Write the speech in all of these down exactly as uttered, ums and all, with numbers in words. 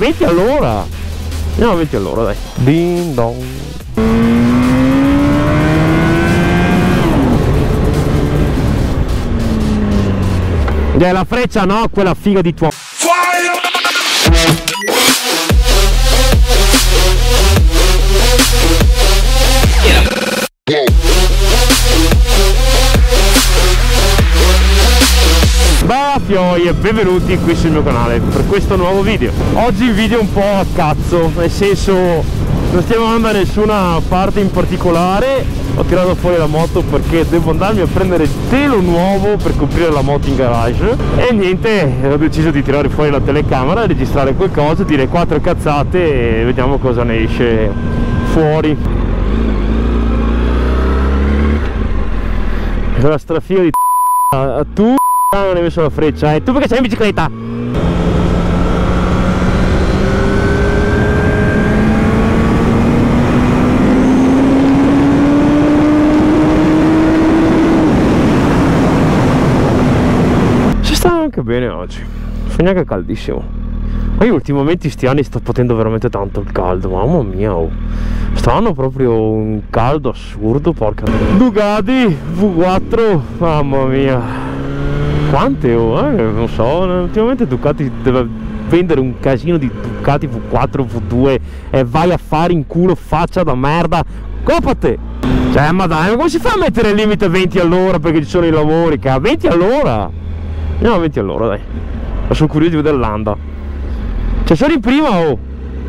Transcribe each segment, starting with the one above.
venti all'ora. Andiamo a venti all'ora, dai. Ding dong. È la freccia, no? Quella figa di tua. Bella fioia, benvenuti qui sul mio canale per questo nuovo video. Oggi il video è un po' a cazzo, nel senso non stiamo andando da nessuna parte in particolare. Ho tirato fuori la moto perché devo andarmi a prendere telo nuovo per coprire la moto in garage e niente, ho deciso di tirare fuori la telecamera, registrare qualcosa, dire quattro cazzate e vediamo cosa ne esce fuori. La strafiga di a tu non hai messo la freccia, eh? Tu perché sei in bicicletta? Si sta anche bene oggi, fa neanche caldissimo. Ma io ultimamente sti anni sto potendo veramente tanto il caldo, mamma mia, oh. Stanno proprio un caldo assurdo, porca. Ducati V quattro, mamma mia. Quante oh? Eh, non so, ultimamente Ducati deve vendere un casino di Ducati V quattro, V due e vai a fare in culo, faccia da merda, copate! Cioè, ma dai, ma come si fa a mettere il limite a venti all'ora perché ci sono i lavori, ca? venti all'ora? Andiamo a venti all'ora, dai. Ma sono curioso di vedere l'anda. Cioè, sono in prima, oh!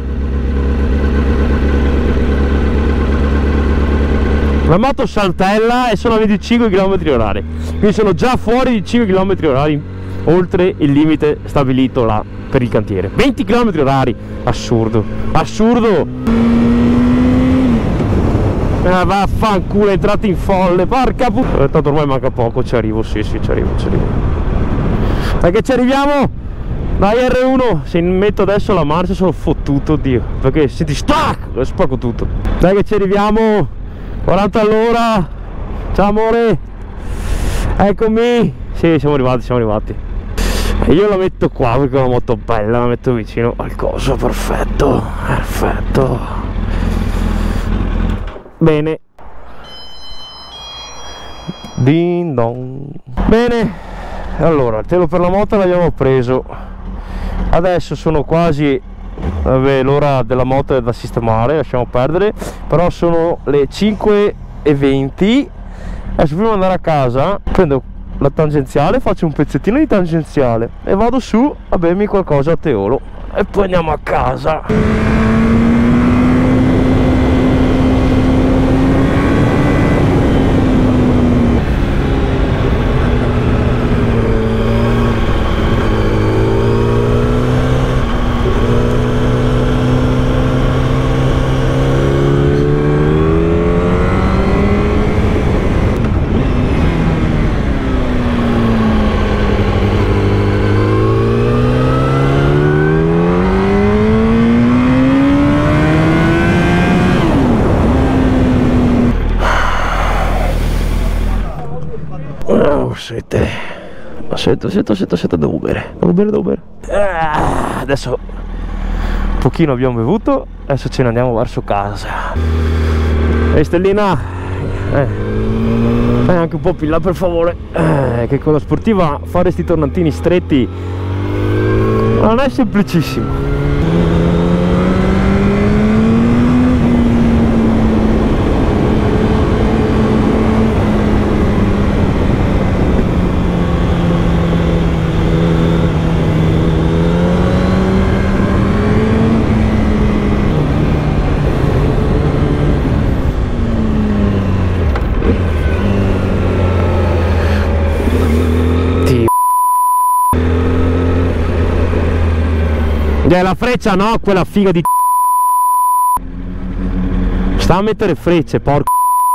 La moto saltella e sono a venticinque chilometri orari, quindi sono già fuori di cinque chilometri orari oltre il limite stabilito là per il cantiere. venti chilometri orari, assurdo, assurdo. Eh, vaffanculo, è entrato in folle, porca puttana. Tanto ormai manca poco, ci arrivo, sì sì, ci arrivo, ci arrivo. Dai che ci arriviamo, dai R uno, se metto adesso la marcia sono fottuto, Dio, perché senti stack, spacco tutto. Dai che ci arriviamo. quaranta all'ora. Ciao amore, eccomi. Sì, siamo arrivati, siamo arrivati. Io la metto qua perché è una moto bella, la metto vicino al coso. Perfetto, perfetto. Bene. Ding dong. Bene, allora il telo per la moto l'abbiamo preso. Adesso sono quasi, vabbè, l'ora della moto è da sistemare, lasciamo perdere, però sono le cinque e venti. Adesso prima di andare a casa prendo la tangenziale, faccio un pezzettino di tangenziale e vado su a bermi qualcosa a Teolo e poi andiamo a casa. Sete, sete, sete, sete, sete, devo bere, devo bere, devo bere. Ah, adesso un pochino abbiamo bevuto, adesso ce ne andiamo verso casa. Ehi Stellina, eh, fai anche un po' più là per favore, eh, che con la sportiva fare sti tornantini stretti non è semplicissimo. È la freccia, no? Quella figa di sta a mettere frecce, porco.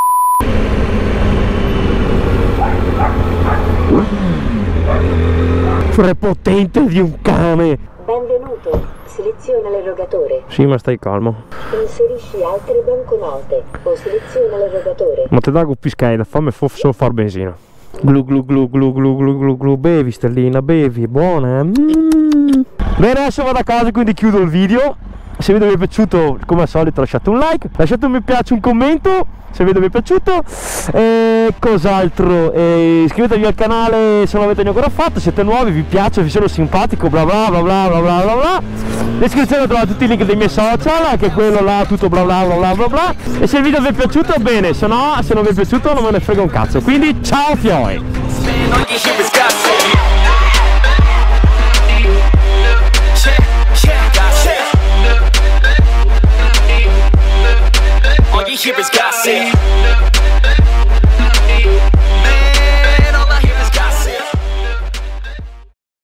Prepotente di un cane. Benvenuto, seleziona l'erogatore. Sì, ma stai calmo. Inserisci altre banconote o seleziona l'erogatore. Ma te dago più scheda, fammi solo far benzina. Glu glu glu glu glu glu glu glu. Bevi Stellina, bevi, è buona, eh? Mm. Bene, adesso vado a casa, quindi chiudo il video. Se il video vi è piaciuto, come al solito lasciate un like, lasciate un mi piace, un commento se il video vi è piaciuto. E cos'altro? E iscrivetevi al canale se non l'avete ancora fatto, siete nuovi, vi piace, vi sono simpatico, bla bla bla bla bla bla bla bla. In descrizione trovate tutti i link dei miei social, anche quello là, tutto bla bla bla bla bla bla. E se il video vi è piaciuto, bene, se no, se non vi è piaciuto non me ne frega un cazzo. Quindi ciao fioi!